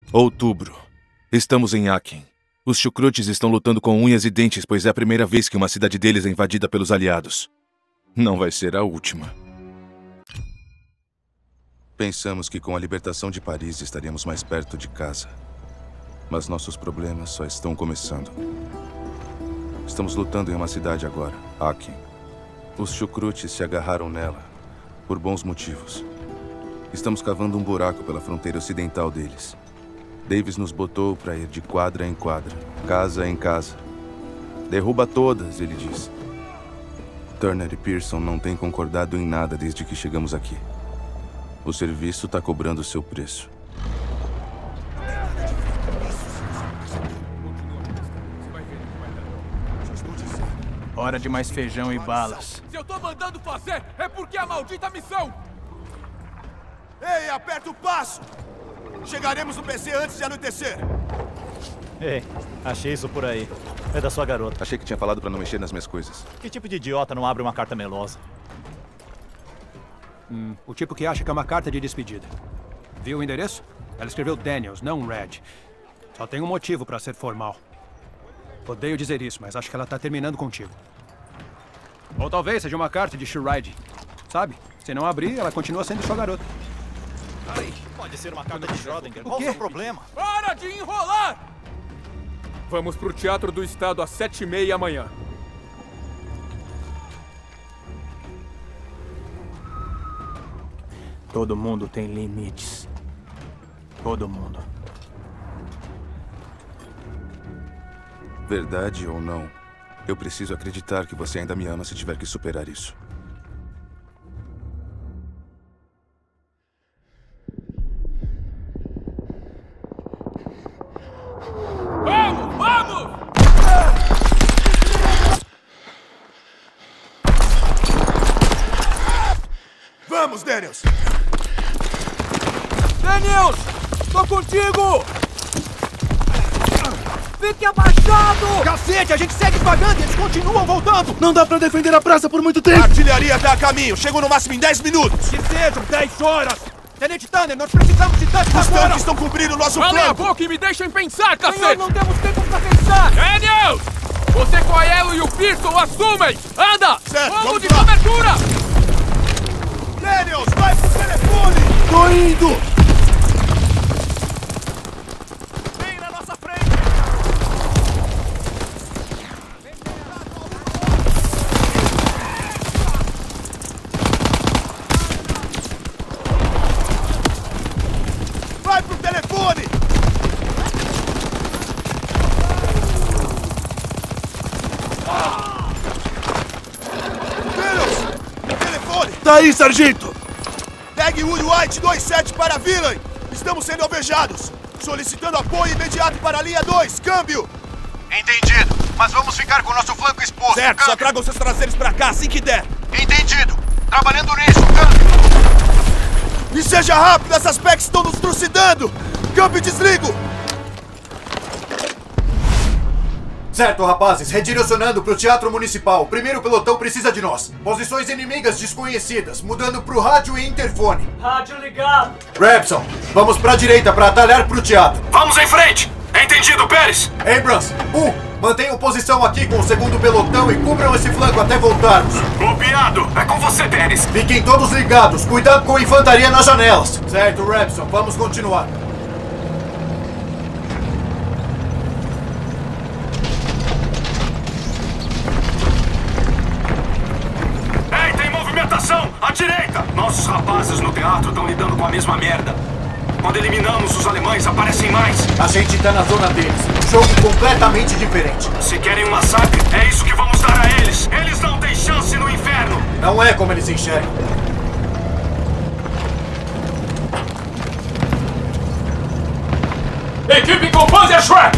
Outubro. Estamos em Aachen. Os Chucrutes estão lutando com unhas e dentes, pois é a primeira vez que uma cidade deles é invadida pelos aliados. Não vai ser a última. Pensamos que com a libertação de Paris estaríamos mais perto de casa. Mas nossos problemas só estão começando. Estamos lutando em uma cidade agora, Aachen. Os Chucrutes se agarraram nela, por bons motivos. Estamos cavando um buraco pela fronteira ocidental deles. Davis nos botou para ir de quadra em quadra, casa em casa. Derruba todas, ele diz. Turner e Pearson não têm concordado em nada desde que chegamos aqui. O serviço está cobrando seu preço. Hora de mais feijão e balas. Se eu tô mandando fazer, é porque é a maldita missão! Ei, aperta o passo! Chegaremos no PC antes de anoitecer. Ei, achei isso por aí. É da sua garota. Achei que tinha falado para não mexer nas minhas coisas. Que tipo de idiota não abre uma carta melosa? O tipo que acha que é uma carta de despedida. Viu o endereço? Ela escreveu Daniels, não Red. Só tem um motivo para ser formal. Odeio dizer isso, mas acho que ela tá terminando contigo. Ou talvez seja uma carta de Shuride. Sabe? Se não abrir, ela continua sendo sua garota. Ai, pode ser uma carta de Schrödinger. Qual o seu problema? Para de enrolar! Vamos pro Teatro do Estado às 7h30 amanhã. Todo mundo tem limites. Todo mundo. Verdade ou não, eu preciso acreditar que você ainda me ama se tiver que superar isso. Vamos, vamos! Vamos, Daniels! Daniels! Tô contigo! Fique abaixado! Cacete, a gente segue pagando e eles continuam voltando! Não dá pra defender a praça por muito tempo! A artilharia tá a caminho! Chego no máximo em 10 minutos! Que sejam 10 horas! Tenente Tanner, nós precisamos de tanques Os agora! tanques estão cobrindo o nosso Calem a flanco! boca e me deixem pensar, Senhor, cacete! não temos tempo pra pensar! Daniels! Você, Coelho e o Pearson assumem! Anda! Certo, vamos de lá. cobertura! Daniels, vai pro telefone! Tô indo! Vem na nossa frente! Vai pro telefone! Daniels! Telefone! Tá aí, sargento! Pegue o White 27 para Villain! Estamos sendo alvejados! Solicitando apoio imediato para a linha 2, câmbio! Entendido, mas vamos ficar com o nosso flanco exposto. Certo, só tragam seus traseiros pra cá assim que der! Entendido, trabalhando nisso, câmbio. E seja rápido, essas packs estão nos trucidando! Câmbio, desligo! Certo, rapazes, redirecionando pro Teatro Municipal. O primeiro pelotão precisa de nós. Posições inimigas desconhecidas, mudando pro rádio e interfone. Rádio ligado! Rabson, vamos pra direita pra atalhar pro teatro. Vamos em frente! Entendido, Pérez! Abrams, mantenham posição aqui com o segundo pelotão e cubram esse flanco até voltarmos. Copiado! É com você, Pérez! Fiquem todos ligados, cuidado com a infantaria nas janelas. Certo, Rabson, vamos continuar. Ei, tem movimentação! À direita! Nossos rapazes no teatro estão lidando com a mesma merda. Quando eliminamos os alemães, aparecem mais. A gente tá na zona deles. Jogo completamente diferente. Se querem um massacre, é isso que vamos dar a eles. Eles não têm chance no inferno. Não é como eles enxergam. Equipe com Panzer Shrek!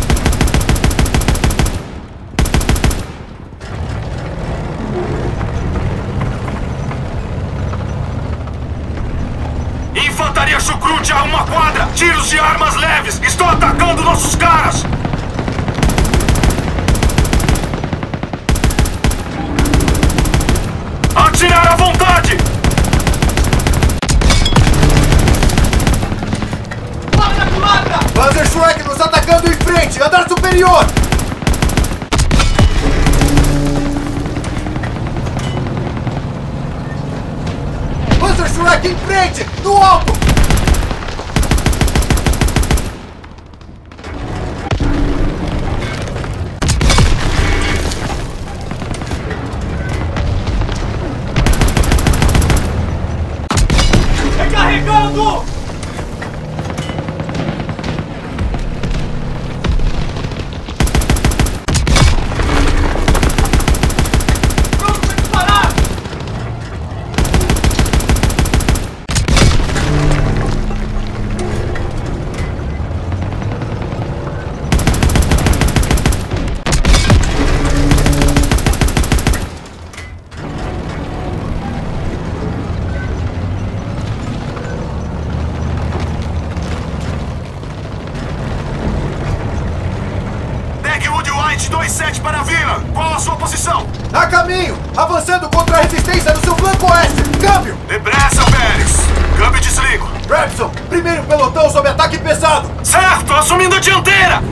Infantaria Chucrute a uma quadra! Tiros de armas leves! Estão atacando nossos caras! Atirar à vontade! Quadra! Panzer superior! Panzerschreck em frente! No alto! Recarregando! Pronto para disparar! Dagwood White 27 para a vila. Qual a sua posição? A caminho! Avançando contra a resistência no seu flanco oeste! Câmbio! Depressa, Pérez. Câmbio e desligo. Rapson, primeiro pelotão sob ataque pesado! Certo, assumindo a dianteira.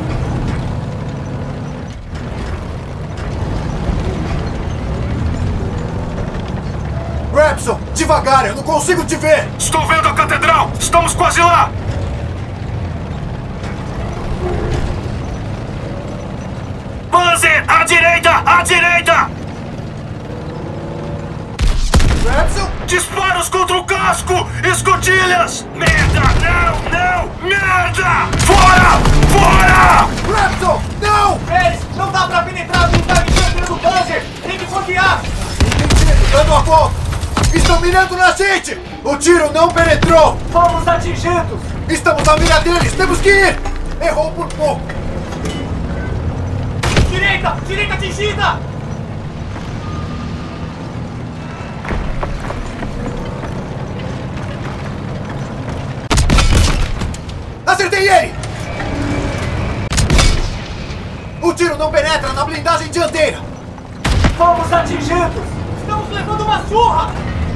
Rapson, devagar, eu não consigo te ver! Estou vendo a catedral. Estamos quase lá. Panzer, à direita, à direita. Rapson? Disparos contra o casco! Escotilhas! Merda! Não! Não! Merda! Fora! Fora! Rapson, não! Eles não dá pra penetrar a unidade dianteira do Panzer! Tem que bloquear! Entendido, dando a volta! Estão mirando na gente! O tiro não penetrou! Fomos atingidos! Estamos à mira deles! Temos que ir! Errou por pouco! Direita! Direita atingida! Acertei ele! O tiro não penetra na blindagem dianteira! Fomos atingidos! Estamos levando uma surra!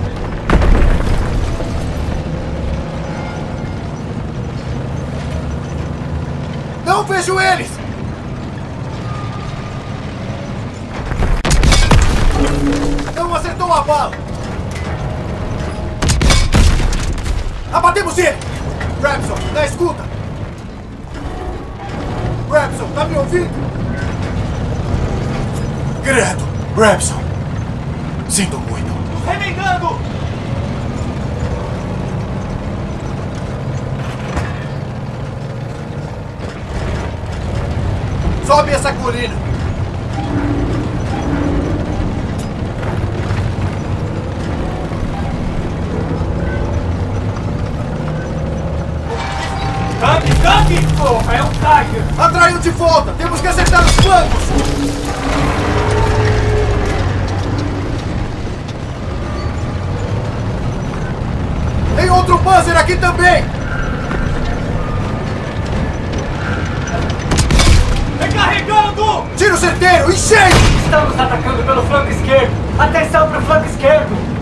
Não vejo eles! Não acertou a bala! Abatemos ele! Rapson, na escuta! Rapson, tá me ouvindo? Credo! Rapson! Sinto muito! Remendando! Sobe essa colina! Tanque! Tanque! Porra, é um Tiger! Atraiu de volta! Temos que acertar os flancos! Tem outro Panzer aqui também! Recarregando! Tiro certeiro! Em cheio! Estamos atacando pelo flanco esquerdo! Atenção pro flanco esquerdo!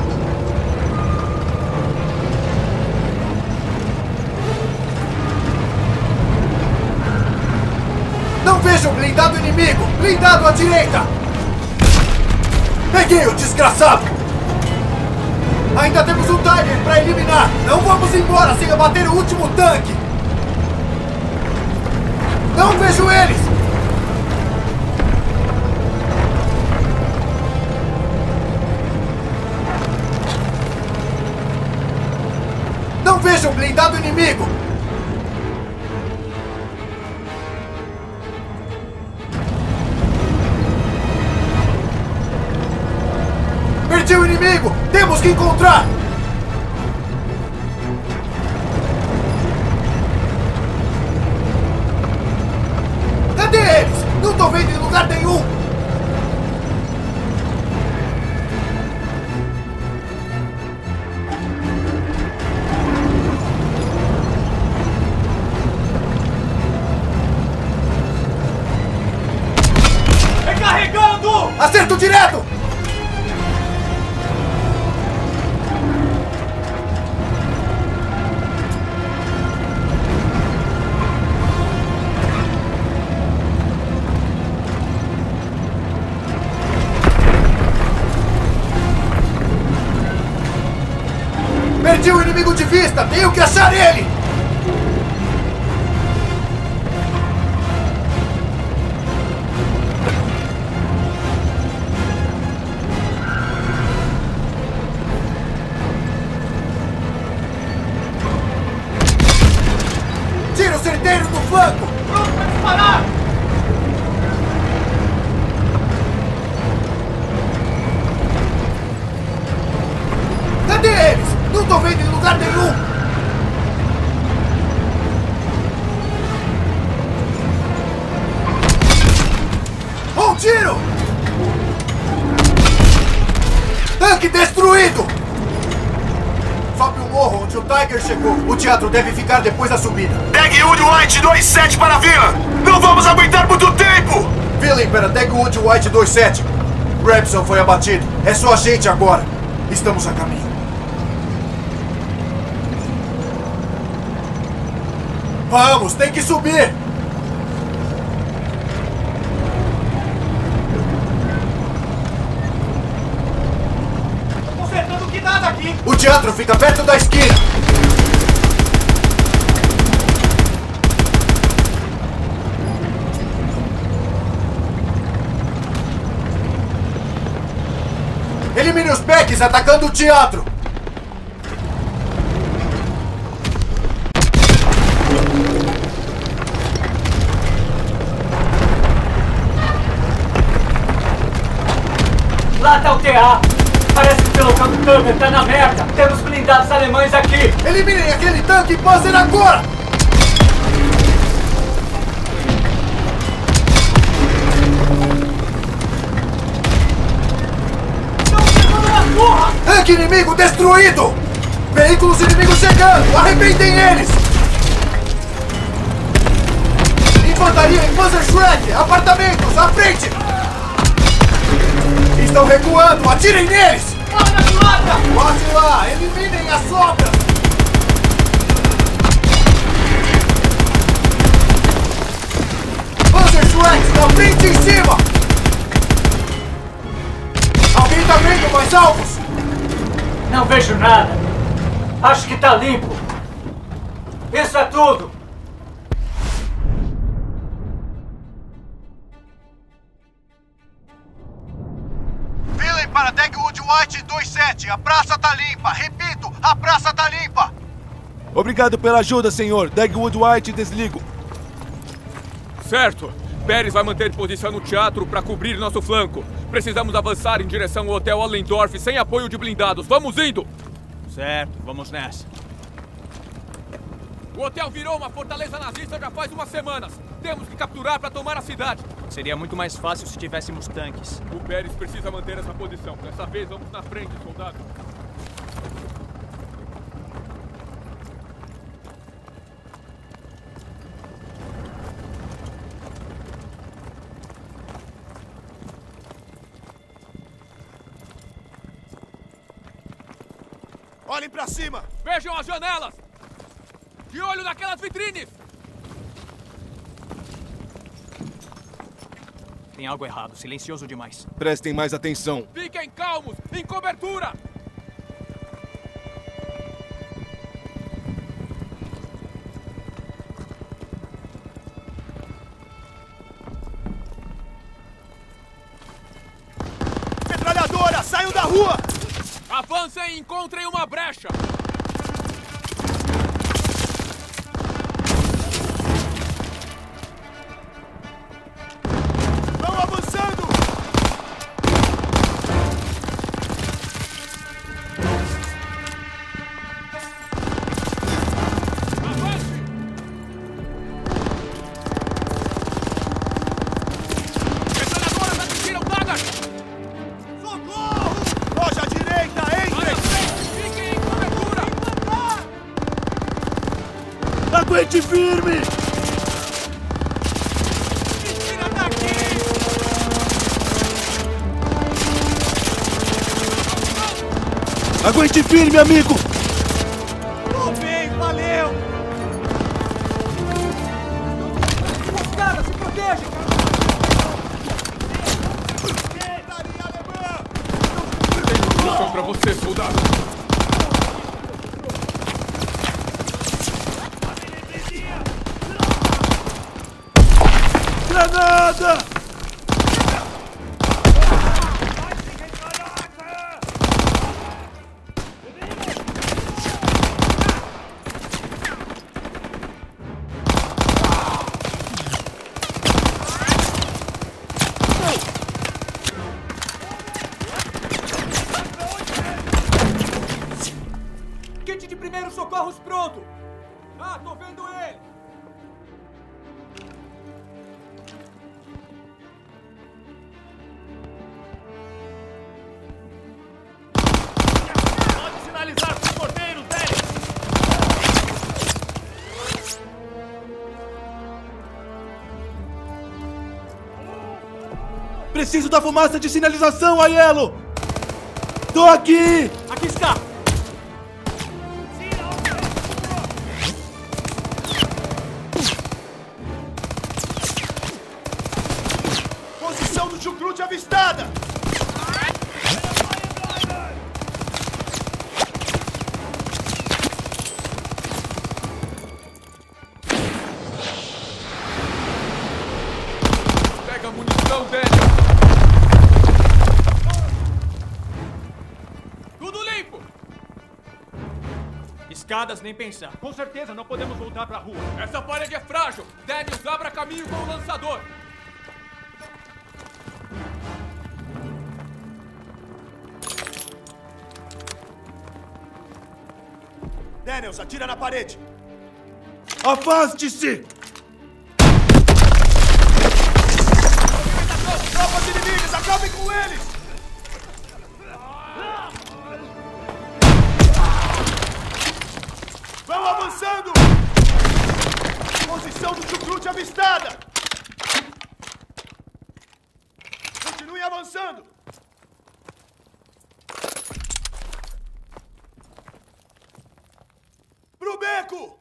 Não vejo o blindado inimigo! Blindado à direita! Peguei o desgraçado! Ainda temos um Tiger para eliminar! Não vamos embora sem abater o último tanque! Não vejo eles! Não vejo o blindado inimigo! Perdi o inimigo! Temos que encontrar! Cadê eles? Não tô vendo em lugar nenhum! Recarregando! Acerto direto! Perdi o inimigo de vista! Tenho que achar ele! Tiro certeiro no flanco! Pronto para disparar! Cadê eles? Não tô vendo em lugar nenhum! Um tiro! Tanque destruído! Sobe o morro onde o Tiger chegou. O teatro deve ficar depois da subida. Dagwood White 27 para a vila! Não vamos aguentar muito tempo! Villain para Dagwood White 27. Rabson foi abatido. É só a gente agora. Estamos a caminho. Vamos, tem que subir! Tô consertando o que nada aqui! O teatro fica perto da esquina! Elimine os Becks atacando o teatro! Lá tá o TA! Parece que o pelotão do Câmbio tá na merda! Temos blindados alemães aqui! Eliminem aquele tanque Panzer agora! Estamos levando uma surra! Tanque inimigo destruído! Veículos inimigos chegando! Arrebentem eles! Infantaria em Panzer Shrek! Apartamentos! À frente! Estão recuando! Atirem neles! Corre na culatra! Quase lá! Eliminem a sobra! Panzer Shrek! Na frente e em cima! Alguém tá vendo mais alvos? Não vejo nada! Acho que tá limpo! Isso é tudo! Villain para Dagwood White 27. A praça tá limpa. Repito, a praça tá limpa. Obrigado pela ajuda, senhor. Dagwood White, desligo. Certo. Pérez vai manter posição no teatro para cobrir nosso flanco. Precisamos avançar em direção ao Hotel Allendorf sem apoio de blindados. Vamos indo! Certo, vamos nessa. O hotel virou uma fortaleza nazista já faz umas semanas. Temos que capturar para tomar a cidade. Seria muito mais fácil se tivéssemos tanques. O Pérez precisa manter essa posição. Dessa vez vamos na frente, soldado. Olhem pra cima! Vejam as janelas! De olho naquelas vitrines! Tem algo errado, silencioso demais. Prestem mais atenção. Fiquem calmos! Em cobertura! Metralhadora! Saiam da rua! Avancem e encontrem uma brecha! Vão avançando! Avance! Metralhadoras atingiram Dagas! Socorro! Loja à direita! Entrem! Fiquem em cobertura! Aguente firme! Tira daqui! Aguente firme, amigo! Tô bem, valeu! Emboscada, se protejam! Infantaria alemã! Missão pra você, soldado! avançada! Kit de primeiros socorros pronto! Ah, tô vendo ele! Pode sinalizar para os porteiros, Daniels! Preciso da fumaça de sinalização, Aiello! Tô aqui! Aqui está! Posição do Chucrute avistada! Pega a munição, Daniel! Tudo limpo! Escadas nem pensar. Com certeza não podemos voltar pra rua. Essa parede é frágil! Daniels, abra caminho com o lançador! Daniels, atira na parede! Afaste-se! Tropas inimigas, acabem com eles! Vão avançando! Posição do Chucrute avistada! Continue avançando! Pro beco!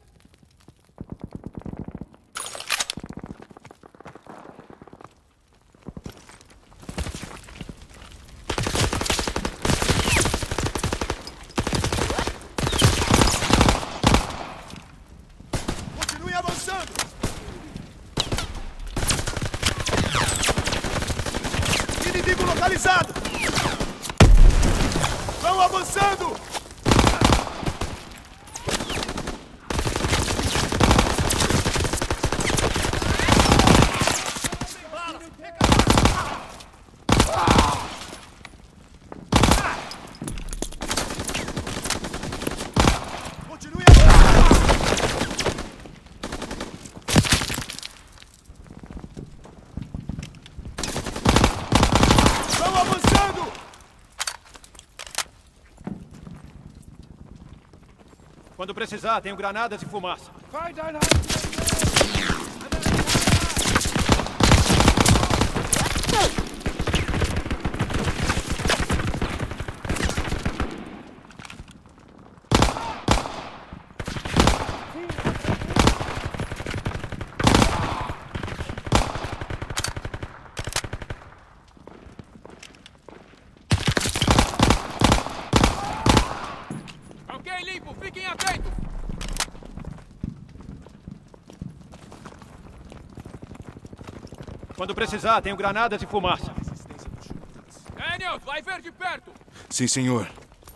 Continue avançando! Inimigo localizado! Vão avançando! Continue avançando! Vão avançando! Quando precisar, tenho granadas e fumaça. Vai, Ok, limpo! Fiquem atentos! Quando precisar, tenho granadas e fumaça. Daniels, vai ver de perto! Sim, senhor.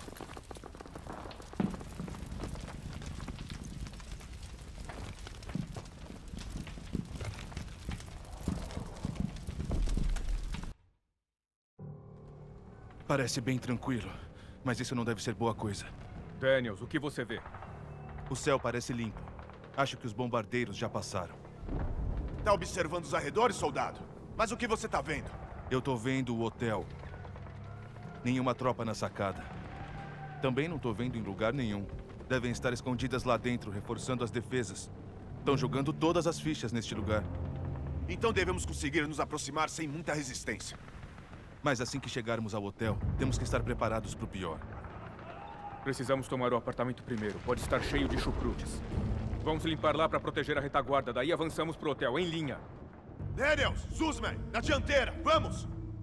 Parece bem tranquilo, mas isso não deve ser boa coisa. Daniels, o que você vê? O céu parece limpo. Acho que os bombardeiros já passaram. Tá observando os arredores, soldado? Mas o que você tá vendo? Eu tô vendo o hotel. Nenhuma tropa na sacada. Também não tô vendo em lugar nenhum. Devem estar escondidas lá dentro, reforçando as defesas. Estão jogando todas as fichas neste lugar. Então devemos conseguir nos aproximar sem muita resistência. Mas assim que chegarmos ao hotel, temos que estar preparados para o pior. Precisamos tomar o apartamento primeiro. Pode estar cheio de chucrutes. Vamos limpar lá para proteger a retaguarda. Daí avançamos pro hotel, em linha. Daniels, Zuzman, na dianteira, vamos!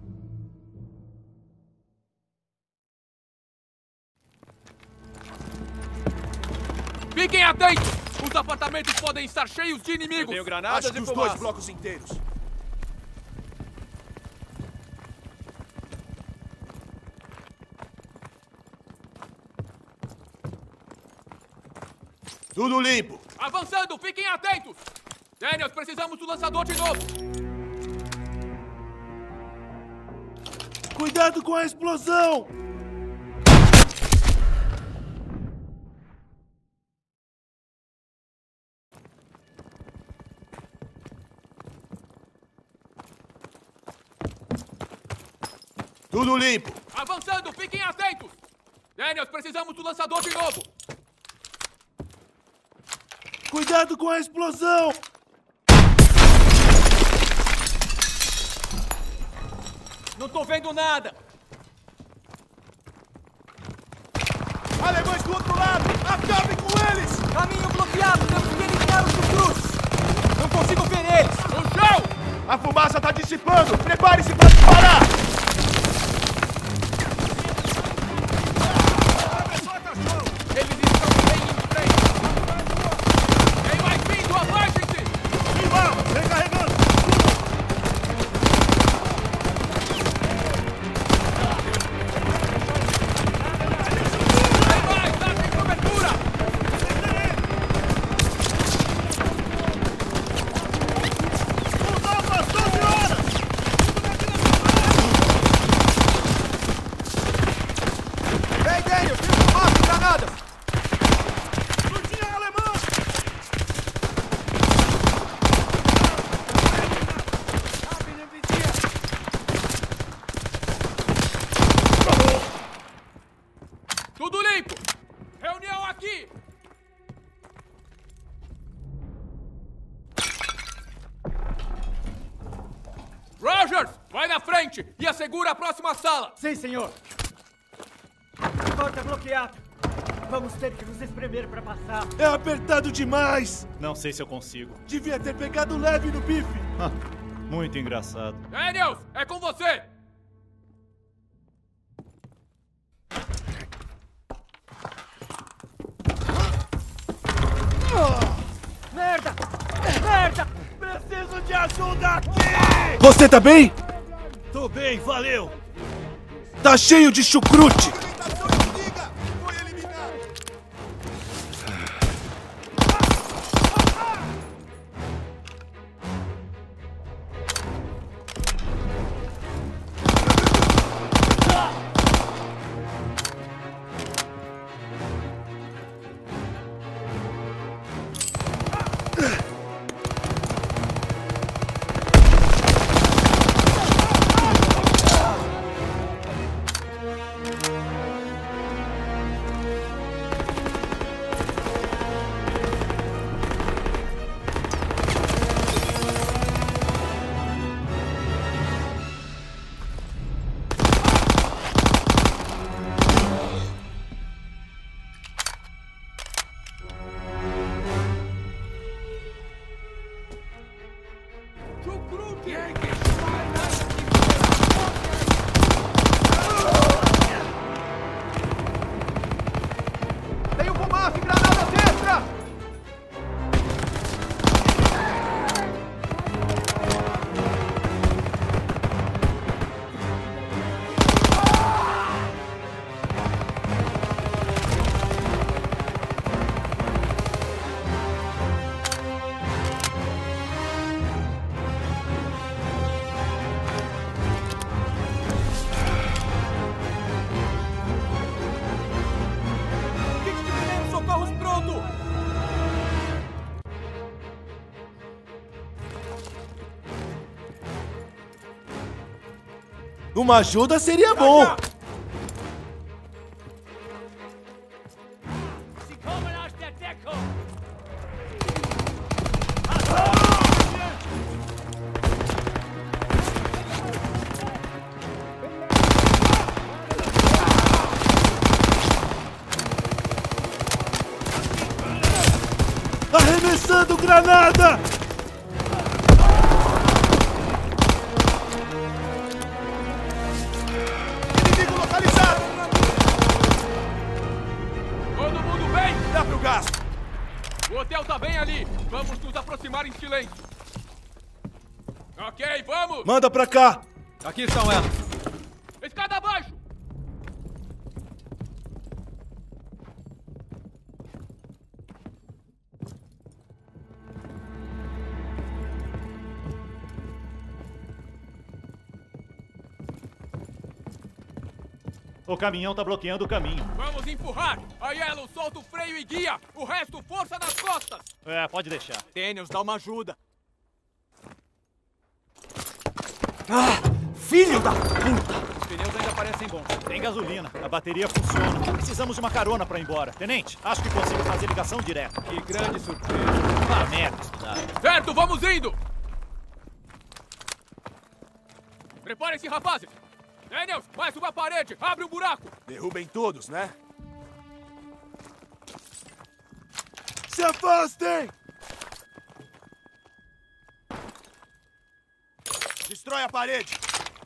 Fiquem atentos! Os apartamentos podem estar cheios de inimigos! Eu tenho granadas Acho que e os fumaça. 2 blocos inteiros. Tudo limpo. Avançando, fiquem atentos! Daniels, precisamos do lançador de novo! Cuidado com a explosão! Tudo limpo. Avançando, fiquem atentos! Daniels, precisamos do lançador de novo! Cuidado com a explosão! Não tô vendo nada! Alemães do outro lado! Acabem com eles! Caminho bloqueado! Temos que eliminar os chucrutes! Não consigo ver eles! No chão! A fumaça tá dissipando! Prepare-se para disparar! Eles estão bem em frente! Tem mais vindo! Avancem-se! Sim, vamos! Recarregando! Tem mais! Dá-se cobertura! Mudar bastante horas! Ei, Daniel! Tem fumaça e granadas! Surtinha alemã! Tudo limpo! Reunião aqui! Rogers, vai na frente e assegura a próxima sala! Sim, senhor. A porta bloqueada. Vamos ter que nos espremer para passar. É apertado demais! Não sei se eu consigo. Devia ter pegado leve no bife! Muito engraçado. Daniels, é com você! Merda! Merda! Preciso de ajuda aqui! Você tá bem? Tô bem, valeu! Tá cheio de chucrute! Orientação inimiga! Foi eliminado! Tem fumaça e granadas extra! Kit de primeiros socorros pronto! Uma ajuda seria bom! Sie kommen aus der Deckung! Arremessando granada! Inimigo localizado! Todo mundo bem? Dá pro gás! O hotel tá bem ali! Vamos nos aproximar em silêncio! Ok, vamos! Manda pra cá! Aqui estão elas. Escada abaixo! O caminhão tá bloqueando o caminho. Vamos empurrar! A Yellow solta o freio e guia! O resto, força nas costas! É, pode deixar. Daniels, dá uma ajuda. Ah! Filho da puta! Os pneus ainda parecem bons. Tem gasolina. A bateria funciona. Precisamos de uma carona pra ir embora. Tenente, acho que consigo fazer ligação direta. Que grande surpresa. Ah, merda, estudado. Certo, vamos indo! Preparem-se, rapazes! Daniels, mais uma parede! Abre um buraco! Derrubem todos, né? Se afastem! Destrói a parede!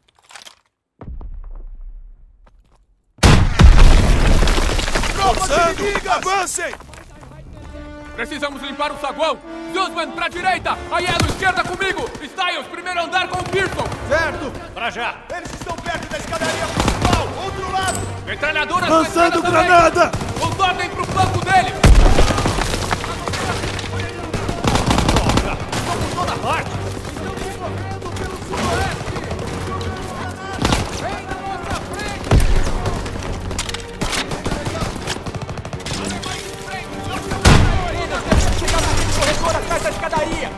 Tropas inimigas! Avancem! Precisamos limpar o saguão! Zussman, pra direita! A Yellow, esquerda comigo! Styles, primeiro andar com o Pearson! Certo! Pra já! Eles estão perto da escadaria principal! Outro lado! Metralhadoras Lançando na esquerda granada! também! Contornem pro flanco dele! Estão por toda parte! Vem na nossa frente! Chegar naquele corredor atrás da escadaria!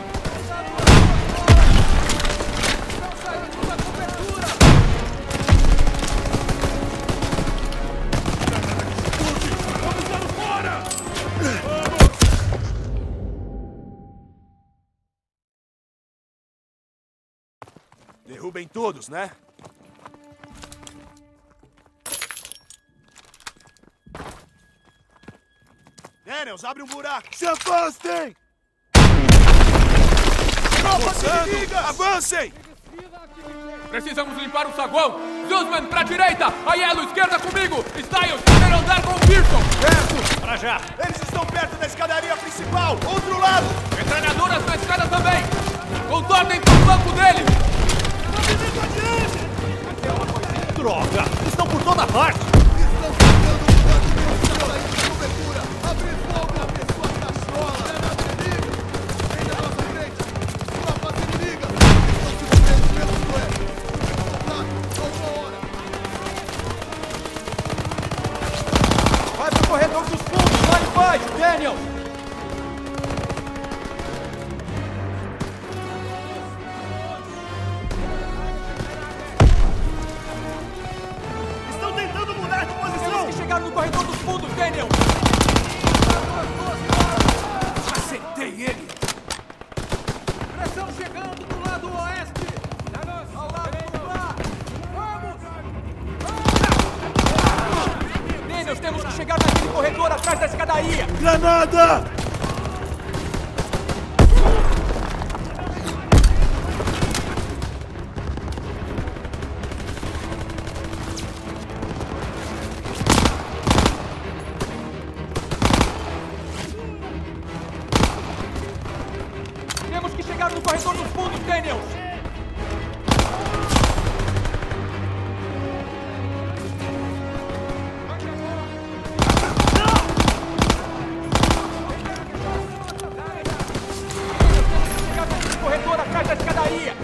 Derrubem todos, né? Daniels, abre um buraco! Se afastem! Tropas inimigas! Avancem! Precisamos limpar o saguão! Zussman, pra direita! A Yellow, esquerda comigo! Styles, primeiro andar com o Pearson! Certo! Pra já! Eles estão perto da escadaria principal! Outro lado! Metralhadoras na escada também! Contornem pro flanco dele! Droga! Estão por toda parte! Vai pro corredor dos fundos, lá embaixo, Daniel! Estão tentando mudar de posição! Temos que chegar no corredor dos fundos, Daniel! Acertei ele! Pressão chegando do lado oeste! Ao lado do lá! Vamos! Daniel, temos que chegar naquele corredor atrás da escadaria! Granada! Temos que chegar no corredor dos fundos, Daniel! Chegar naquele corredor atrás da escadaria!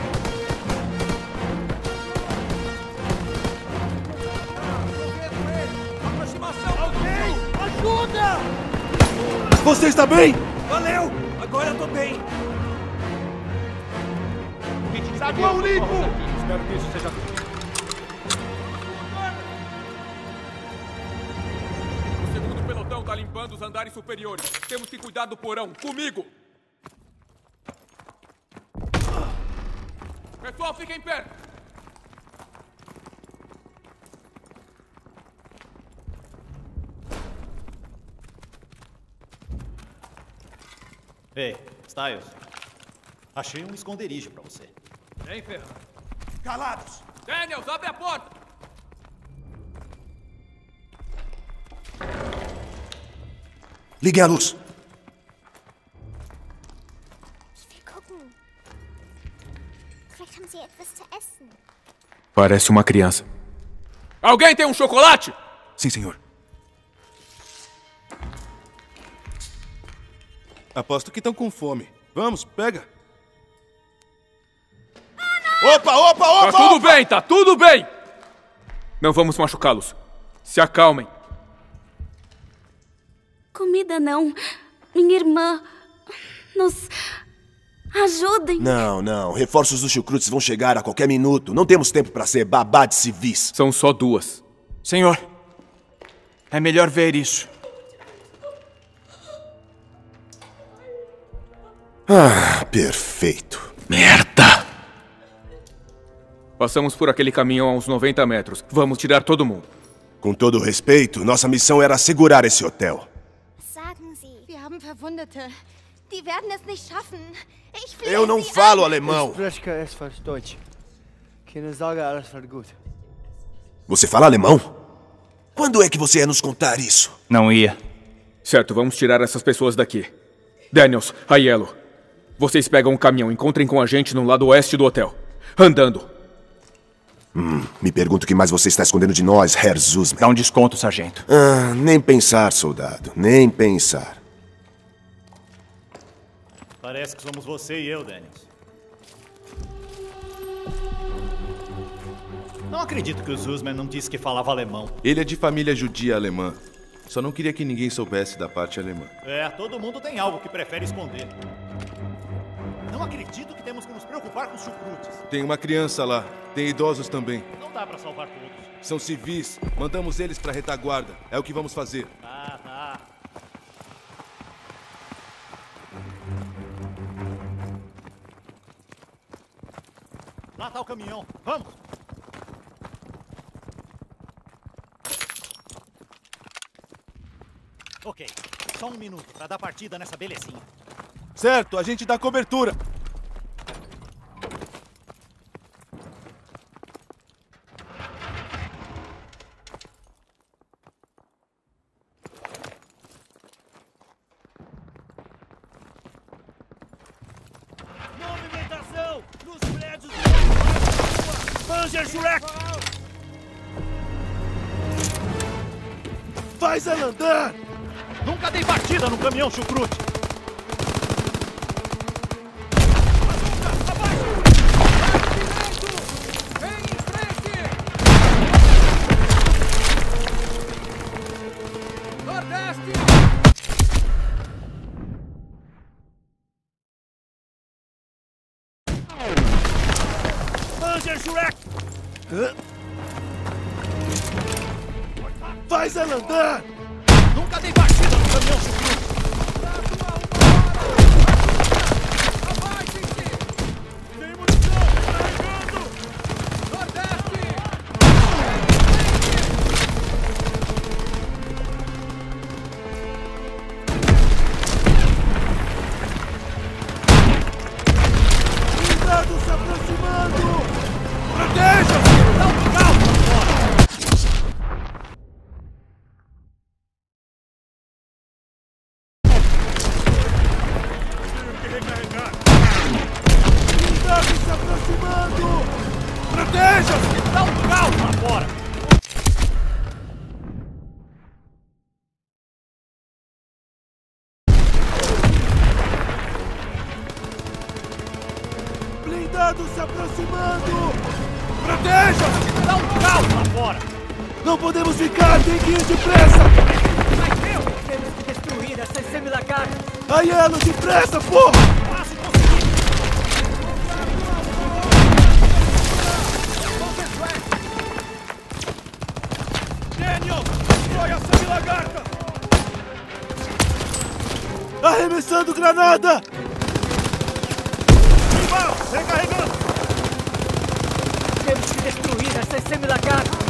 Você está bem? Valeu! Agora eu tô bem! Saguão limpo! Espero que isso seja tudo. O segundo pelotão tá limpando os andares superiores. Temos que cuidar do porão. Comigo! Pessoal, fiquem perto! Ei, Styles. Achei um esconderijo pra você. Vem, Ferran. Calados! Daniels, abre a porta! Liguem a luz! Ich will gucken. Vielleicht haben sie etwas zu essen. Parece uma criança. Alguém tem um chocolate? Sim, senhor. Aposto que estão com fome. Vamos, pega. Opa, opa, opa! Tá tudo bem, tá tudo bem! Não vamos machucá-los. Se acalmem. Comida não. Minha irmã. Nos ajudem. Não. Reforços dos chucrutes vão chegar a qualquer minuto. Não temos tempo para ser babá de civis. São só 2. Senhor, é melhor ver isso. Ah, perfeito. Merda! Passamos por aquele caminhão a uns 90 metros. Vamos tirar todo mundo. Com todo o respeito, nossa missão era assegurar esse hotel. Sagen Sie. Wir haben Verwundete. Die werden es nicht schaffen. Ich flehe Eu não Sie falo an. alemão. Deutsch. Keine Sorge, alles wird gut. Você fala alemão? Quando é que você ia nos contar isso? Não ia. Certo, vamos tirar essas pessoas daqui. Daniels, Aiello. Vocês pegam um caminhão, encontrem com a gente no lado oeste do hotel. Andando. Me pergunto o que mais você está escondendo de nós, Herr Zussman. Dá um desconto, sargento. Ah, nem pensar, soldado. Nem pensar. Parece que somos você e eu, Daniels. Não acredito que o Zussman não disse que falava alemão. Ele é de família judia alemã. Só não queria que ninguém soubesse da parte alemã. Todo mundo tem algo que prefere esconder. Não acredito que temos que nos preocupar com os chucrutes. Tem uma criança lá. Tem idosos também. Não dá pra salvar todos. São civis. Mandamos eles pra retaguarda. É o que vamos fazer. Tá. Lá tá o caminhão. Vamos! Ok. Só um minuto pra dar partida nessa belezinha. Certo, a gente dá cobertura. Movimentação nos prédios do Panzerschreck! Faz ela andar! Nunca dei partida no caminhão chucrute! Panzerschreck! Faz ela andar! Nunca dei partida no caminhão chucrute! Tem munição! Carregando! Nordeste! Blindados se aproximando! Proteja-se! Dá um calma agora! Blindados se aproximando! Proteja-se! Dá um calma agora! Blindados se aproximando! Proteja-se! Dá um calma agora! Não podemos ficar! Tem que ir depressa! Temos que destruir essas semilagartas. Aiello, depressa, porra! Quase consegui! Daniel! Destrói a semi-lagarta! Arremessando granada! Rival, recarregando! Temos que destruir essas semilagartas.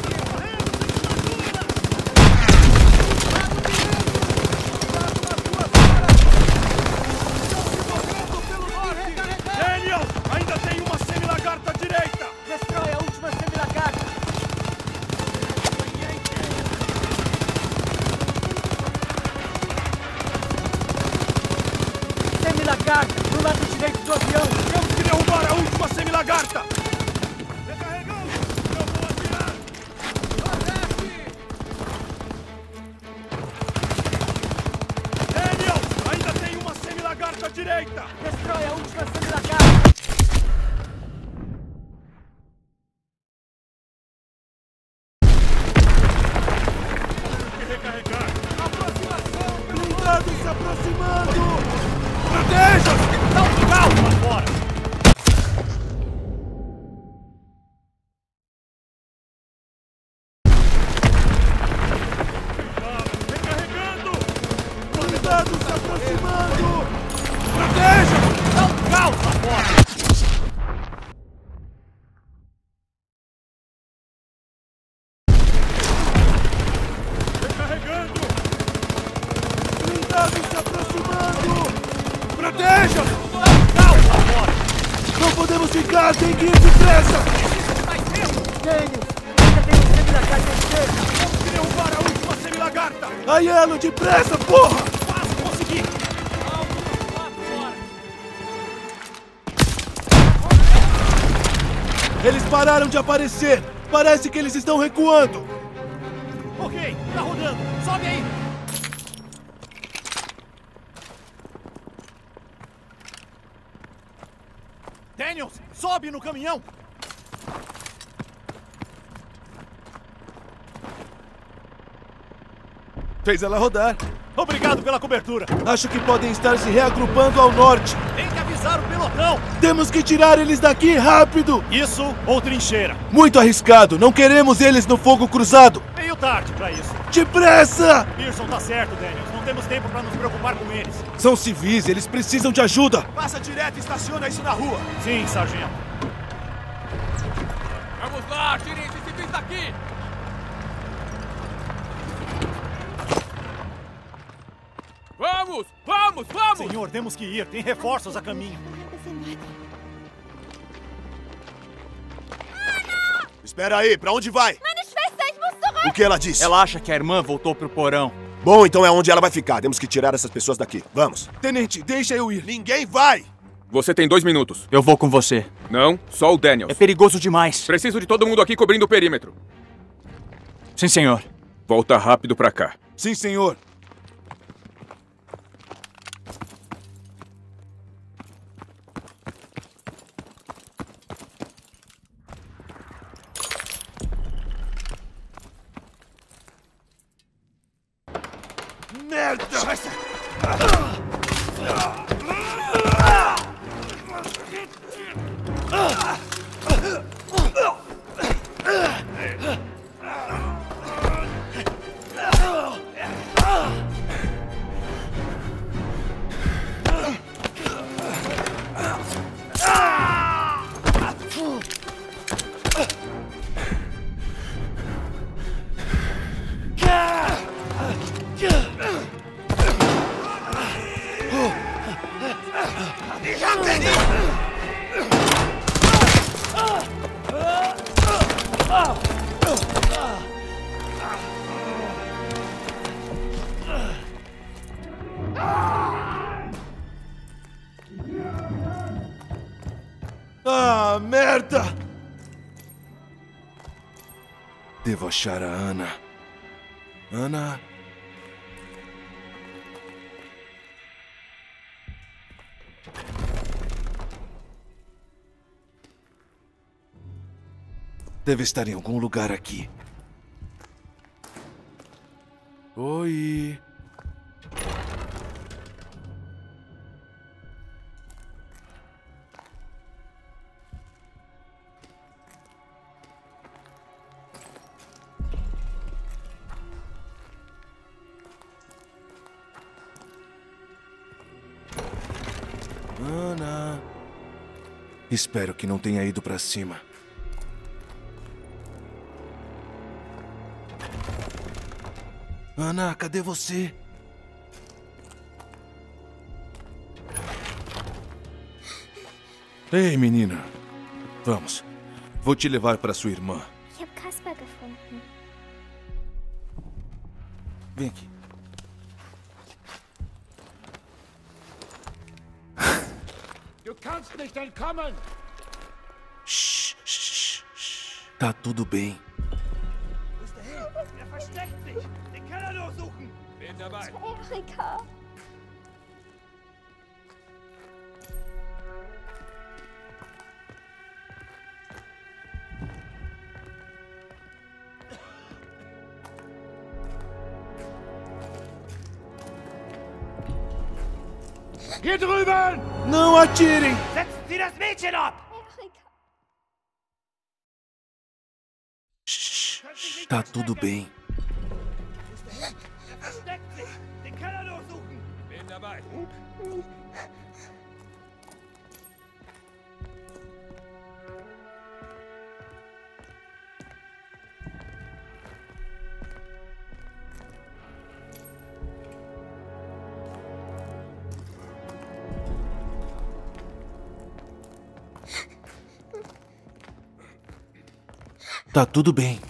Daniel! Ainda tem uma semi-lagarta à direita! Destrói a última semilagarta. ficar! Tem que ir depressa! Daniels, ainda tem um semi-lagarta à esquerda! Temos que derrubar a última semi-lagarta! Aiello, depressa, porra! Quase consegui! Eles pararam de aparecer! Parece que eles estão recuando! Ok, tá rodando. Sobe aí. Daniels, sobe no caminhão. Fez ela rodar. Obrigado pela cobertura. Acho que podem estar se reagrupando ao norte. Tem que avisar o pelotão. Temos que tirar eles daqui rápido! Isso ou trincheira. Muito arriscado. Não queremos eles no fogo cruzado. Meio tarde pra isso. Depressa! Pearson tá certo, Daniels. Não temos tempo pra nos preocupar com eles. São civis, eles precisam de ajuda. Passa direto e estaciona isso na rua. Sim, sargento. Vamos lá, tirem esses civis daqui! Vamos! Vamos! Vamos! Senhor, temos que ir. Tem reforços a caminho. Espera aí, pra onde vai? Meine Schwester, ich muss zurück! O que ela disse? Ela acha que a irmã voltou pro porão. Bom, então é onde ela vai ficar. Temos que tirar essas pessoas daqui. Vamos. Tenente, deixa eu ir. Ninguém vai! Você tem 2 minutos. Eu vou com você. Não, só o Daniels. É perigoso demais. Preciso de todo mundo aqui cobrindo o perímetro. Sim, senhor. Volta rápido pra cá. Sim, senhor. Merda! Ah, merda! Devo achar a Ana. Ana... Deve estar em algum lugar aqui. Oi... Ana... Espero que não tenha ido pra cima. Ana, cadê você? Ei, menina. Vamos. Vou te levar para sua irmã. Ich habe Kasper gefunden. Vem aqui. Du kannst nicht entkommen! Shh, shh, shh. Tá tudo bem. Wo ist der hin? Er versteckt sich. Den Keller durchsuchen. Bin dabei. Erika. Hier drüben! Não atirem! Setzen Sie das Mädchen ab! Erika. Shh, tá tudo bem. Wo ist der hin? Er versteckt sich. Den Keller durchsuchen. Bin dabei. Tá tudo bem.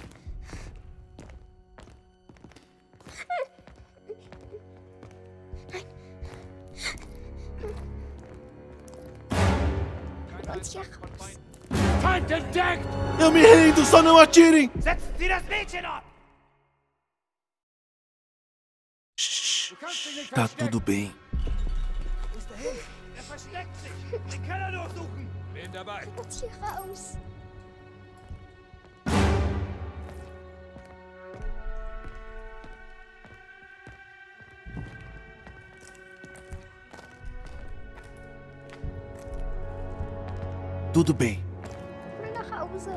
Feind entdeckt! Eu me rendo, só não atirem! Setzen Sie das Mädchen ab! Tá tudo bem. Wo ist er hin? Er versteckt sich! Den Keller durchsuchen! Bin dabei! Jetzt hier raus! Tudo bem. Ich will nach Hause.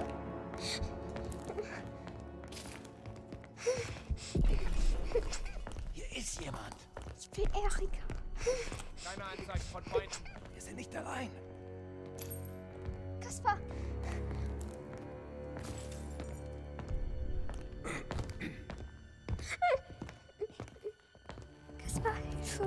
Hier ist jemand. Ich will Erika. Keine Anzeichen von Feinden. Wir sind nicht allein. Kaspar. Kaspar, Hilfe.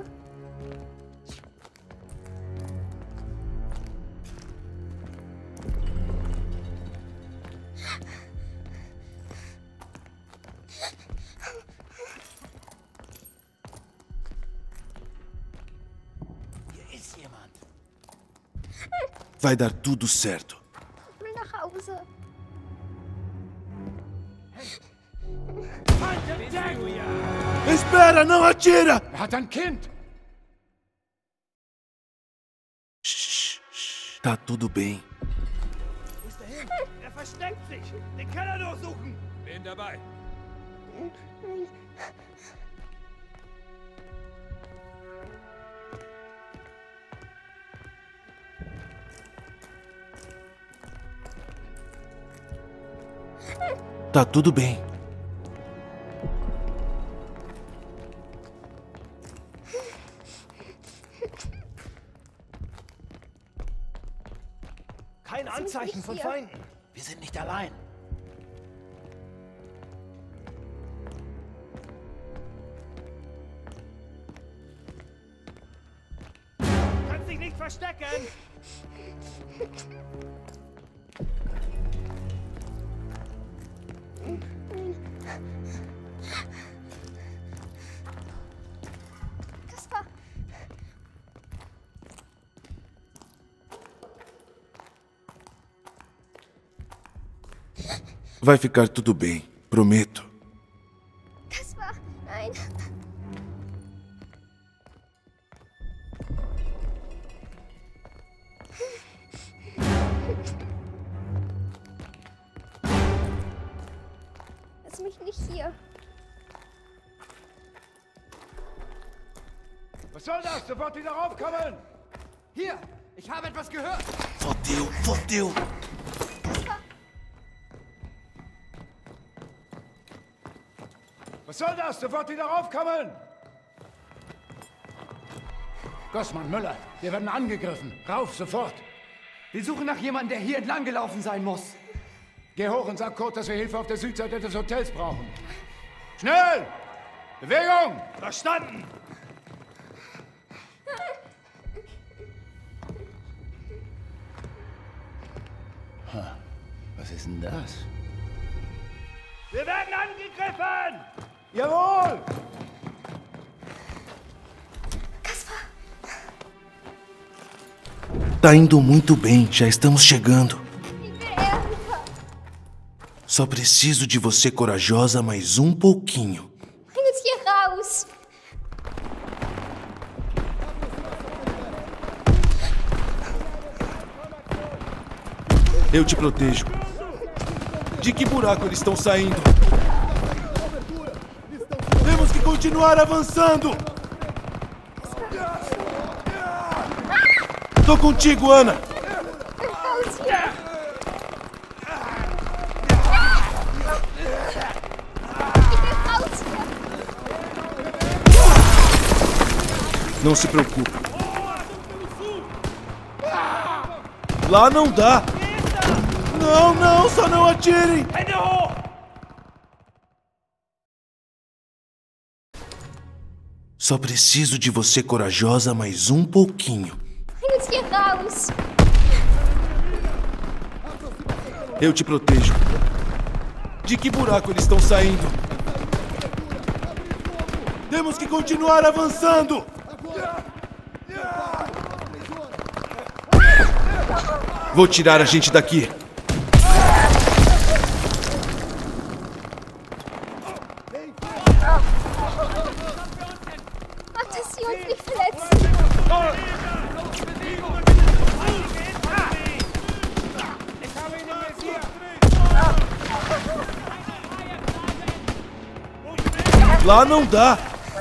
Hier ist jemand. Vai dar tudo certo. Ich will nach Hause. Feind entdeckt! Espera, não atira! Er hat ein Kind! Tá tudo bem. Wo ist er hin? Er versteckt sich! Den Keller durchsuchen! Bin dabei! Tá tudo bem. Kein Anzeichen von Feinden. Wir sind nicht allein. Du kannst dich nicht verstecken! Kaspar. Vai ficar tudo bem, prometo. Kaspar, nein. Lass mich nicht hier. Was soll das? Sofort wieder raufkommen! Hier, ich habe etwas gehört. Fodeu, fodeu. Was soll das? Sofort wieder raufkommen! Gossmann, Müller, wir werden angegriffen. Rauf, sofort! Wir suchen nach jemandem, der hier entlang gelaufen sein muss. Geh hoch und sag Kurt, dass wir Hilfe auf der Südseite des Hotels brauchen. Schnell! Bewegung! Verstanden! Was ist denn das? Wir werden angegriffen! Jawohl! Tá indo muito bem, já estamos chegando. Só preciso de você corajosa mais um pouquinho. Bring uns hier raus. Eu te protejo. De que buraco eles estão saindo? Temos que continuar avançando! Tô contigo, Ana! Raus hier. Ich will raus hier. Não se preocupe. Lá não dá! Não, não, só não atirem! Hände hoch! Só preciso de você corajosa mais um pouquinho. Bring uns hier raus. Eu te protejo. De que buraco eles estão saindo? Temos que continuar avançando! Vou tirar a gente daqui. Ach, dass sie uns nicht verletzen. Lá não dá.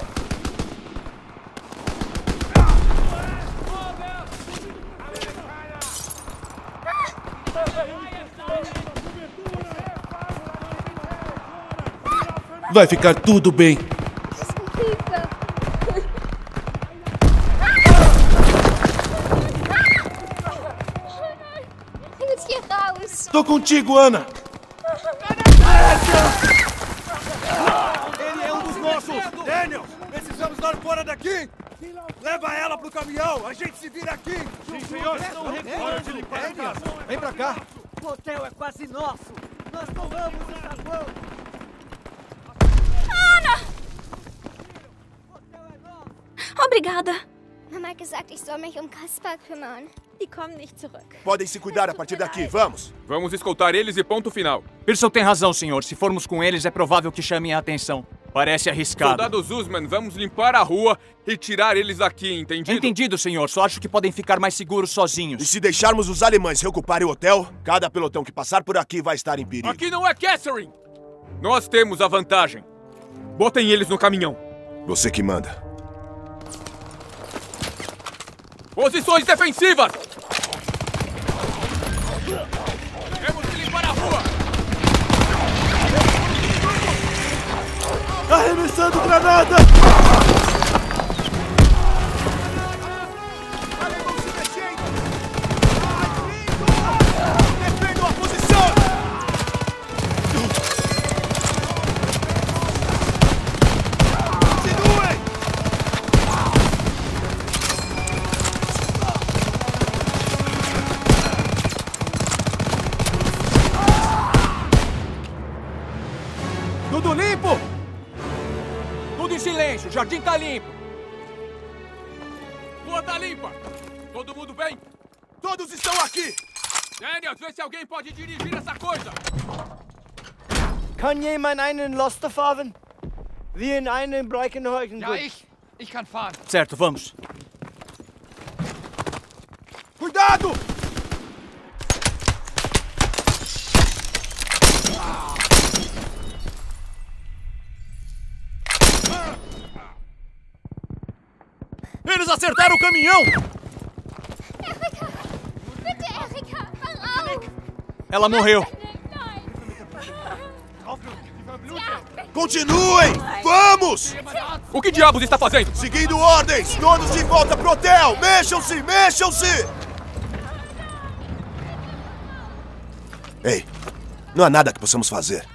Vai ficar tudo bem. Tô contigo, Ana. Ele é um dos nossos! Daniel, precisamos dar fora daqui! Leva ela pro caminhão! A gente se vira aqui! Sim, senhor! Vem pra cá! O hotel é quase nosso! Nós tomamos o sabão! Ana! Obrigada. Mama hat gesagt, ich soll mich Kaspar kümmern. Die kommen nicht zurück. Podem se cuidar a partir daqui, vamos! Vamos escoltar eles e ponto final. Pearson tem razão, senhor. Se formos com eles, é provável que chamem a atenção. Parece arriscado. Soldado Zuzman, vamos limpar a rua e tirar eles daqui, entendido? Entendido, senhor. Só acho que podem ficar mais seguros sozinhos. E se deixarmos os alemães reocuparem o hotel, cada pelotão que passar por aqui vai estar em perigo. Aqui não é Catherine! Nós temos a vantagem. Botem eles no caminhão. Você que manda. Posições defensivas! Temos que limpar a rua! Arremessando granada! Alemão se mexendo! Defendam a posição! Continuem! Tudo limpo? Tudo em silêncio. O jardim tá limpo. Rua tá limpa. Todo mundo bem? Todos estão aqui! Daniel, vê se alguém pode dirigir essa coisa. Kann jemand einen Laster fahren? Wir in einen Breckenhäusen. Ja, ich kann fahren. Certo, vamos. Cuidado! Eles acertaram o caminhão! Erika! Bitte, Erika! Hör auf! Ela morreu. Continuem! Vamos! O que diabos está fazendo? Seguindo ordens! Todos de volta pro hotel! Mexam-se! Mexam-se! Ei, não há nada que possamos fazer.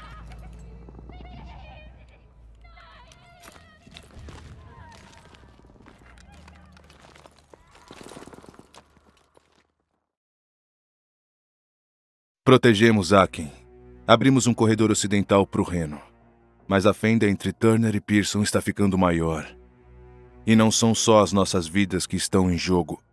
Protegemos Aken. Abrimos um corredor ocidental para o Reno. Mas a fenda entre Turner e Pearson está ficando maior. E não são só as nossas vidas que estão em jogo.